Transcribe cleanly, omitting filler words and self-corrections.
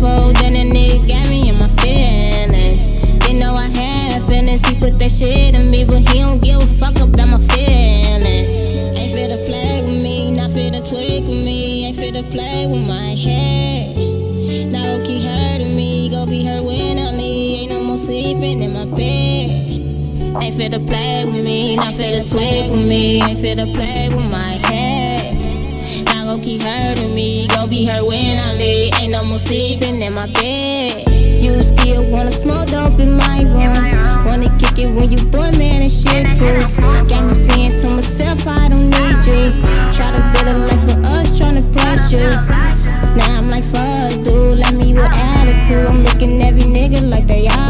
before, then that nigga got me in my feelings. Didn't know I had feelings, he put that shit in me, but he don't give a fuck about my feelings. Ain't fit to play with me, not fit to tweak with me, ain't fit to play with my head. Now keep hurting me, go be hurt when I leave, ain't no more sleeping in my bed. Ain't fit to play with me, not fit to tweak with me, ain't fit to play with my head. Now gon' keep hurting me, gon' be hurt when I leave, ain't no more sleeping in my bed. You still wanna smoke dope in my room, wanna kick it when you boy, man, and shit fool. Got me saying to myself, I don't need you. Try to build a life for us, tryna press you. Now I'm like, fuck, dude, let me with attitude. I'm looking every nigga like they are.